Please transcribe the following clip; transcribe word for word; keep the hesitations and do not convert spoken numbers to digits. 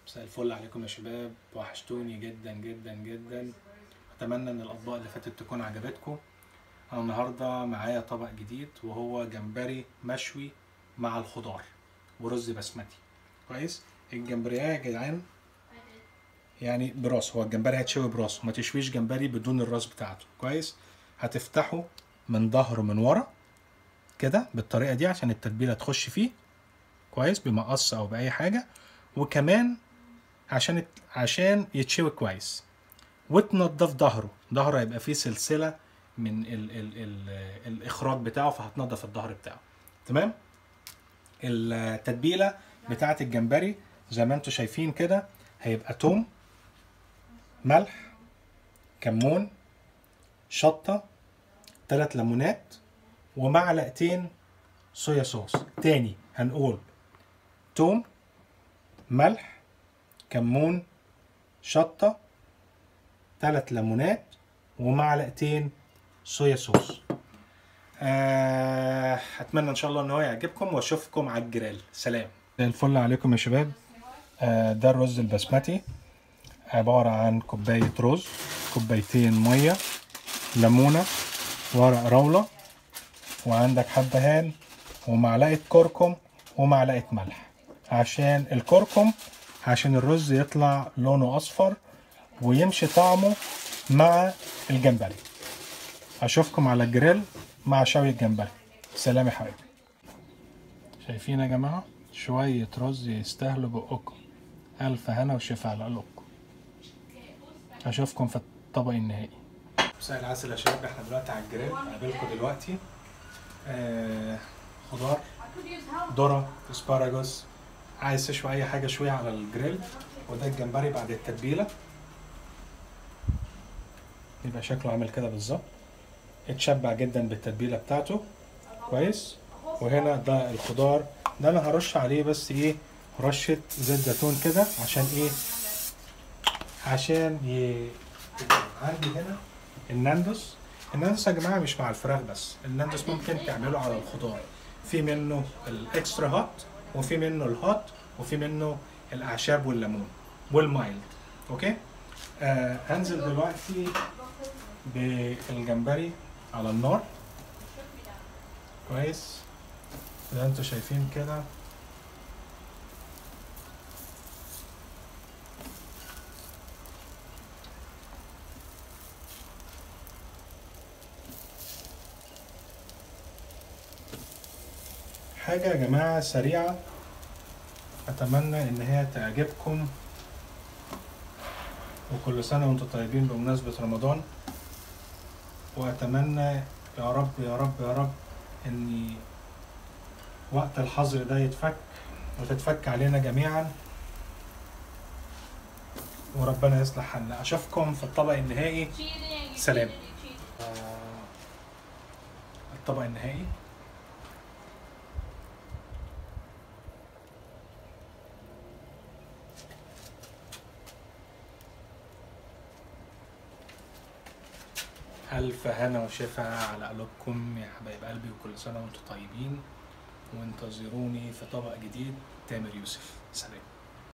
مساء الفل عليكم يا شباب، وحشتوني جدا جدا جدا. اتمنى ان الاطباق اللي فاتت تكون عجبتكم. انا النهارده معايا طبق جديد وهو جمبري مشوي مع الخضار ورز بسمتي. كويس. الجمبريه يا جدعان يعني براس، هو الجمبري هيتشوي براس، ما تشويش جمبري بدون الراس بتاعته. كويس. هتفتحه من ظهره من ورا كده بالطريقه دي عشان التتبيله تخش فيه كويس بمقص او باي حاجه، وكمان عشان عشان يتشوي كويس. وتنضف ظهره، ظهره هيبقى فيه سلسله من ال ال ال الاخراج بتاعه، فهتنضف الظهر بتاعه. تمام. التتبيله بتاعه الجمبري زي ما انتم شايفين كده هيبقى توم، ملح، كمون، شطه، ثلاث ليمونات، ومعلقتين صويا صوص. تاني هنقول توم، ملح، كمون، شطه، ثلاث ليمونات، ومعلقتين صويا صوص. آه، اتمنى ان شاء الله ان هو يعجبكم، واشوفكم على الجريل. سلام. زي الفل عليكم يا شباب. آه، ده الرز البسمتي، عبارة عن كوباية رز، كوبايتين مية، ليمونة، ورق راولة، وعندك حبهان، ومعلقة كركم، ومعلقة ملح. عشان الكركم عشان الرز يطلع لونه اصفر ويمشي طعمه مع الجمبري. اشوفكم على الجريل مع شوي الجمبري. سلام يا حبايبي. شايفين يا جماعه شويه رز يستاهلوا بقكم. الف هنا وشفا على قلوبكم. اشوفكم في الطبق النهائي. مساء العسل يا شباب، احنا دلوقتي على الجريل. هقابلكم دلوقتي. آه خضار، ذره، اسباراجوس، عايز تشوي اي حاجه شويه على الجريل. وده الجمبري بعد التتبيله، يبقى شكله عامل كده بالظبط. اتشبع جدا بالتتبيله بتاعته كويس. وهنا ده الخضار، ده انا هرش عليه بس ايه رشه زيت زيتون كده. عشان ايه؟ عشان ي... عندي هنا الناندوس. الناندوس يا جماعه مش مع الفراخ بس، الناندوس ممكن تعمله على الخضار. في منه الاكسترا هوت، وفي منه الهوت، وفي منه الاعشاب والليمون والمايلد. اوكي. آه هنزل دلوقتي بالجمبري على النار كويس زي ما انتوا شايفين كده. حاجة يا جماعة سريعة، أتمنى إن هي تعجبكم، وكل سنة وانتم طيبين بمناسبة رمضان. وأتمنى يا رب يا رب يا رب إن وقت الحظر ده يتفك وتتفك علينا جميعا، وربنا يصلح حالنا. أشوفكم في الطبق النهائي. سلام. الطبق النهائي ألف هنا وشفا على قلوبكم يا حبايب قلبي، وكل سنة وانتم طيبين. وانتظروني في طبق جديد. تامر يوسف. سلام.